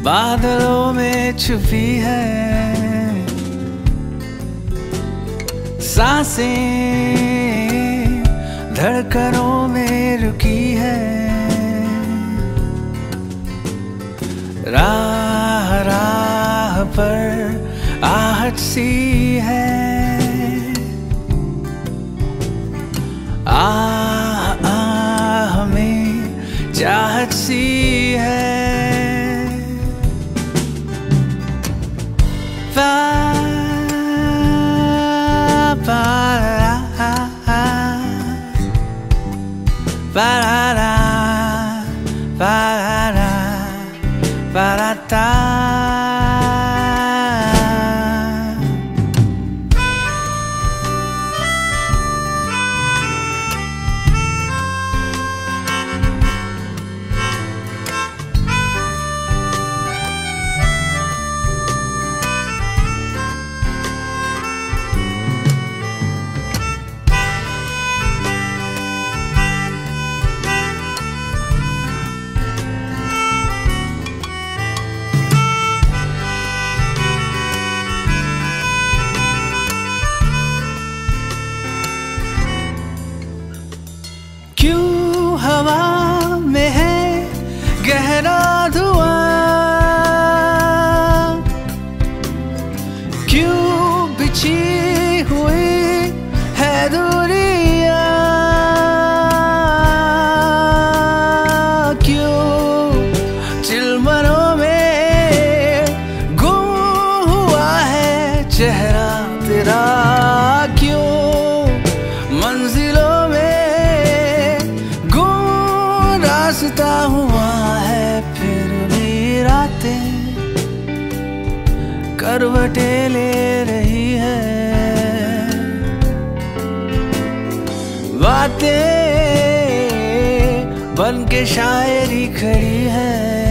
बादलों में छुपी है सांसें, धड़कनों में रुकी है। राह राह पर आहट सी है, आह आह में चाहत सी है। क्यों हवा में है गहरा धुआं, क्यों बिछी हुई है दूरियां, क्यों चिलमनों में गुम हुआ है चेहरा तेरा, क्यों मंजिलों रास्ता हुआ है फिर भी रातें करवटें ले रही है। बातें बन के शायरी खड़ी है।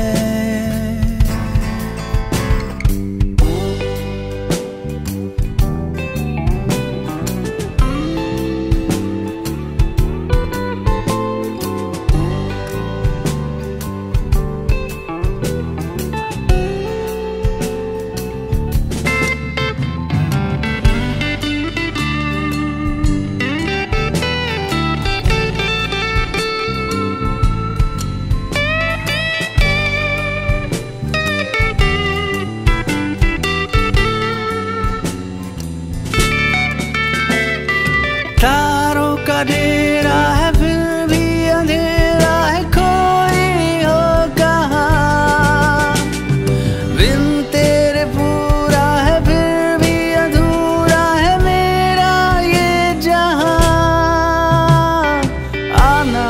तारों का डेरा है फिर भी अंधेरा है, कोई हो कहाँ बिन तेरे पूरा है फिर भी अधूरा है मेरा ये जहां। आना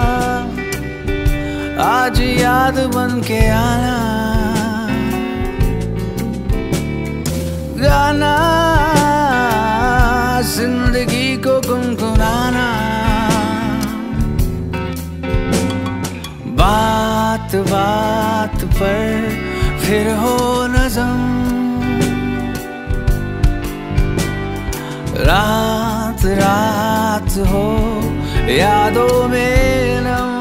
आज याद बन के आना, गाना जिंदगी को गुनगुनाना। बात बात पर फिर हो नज़म, रात रात हो यादों में नम।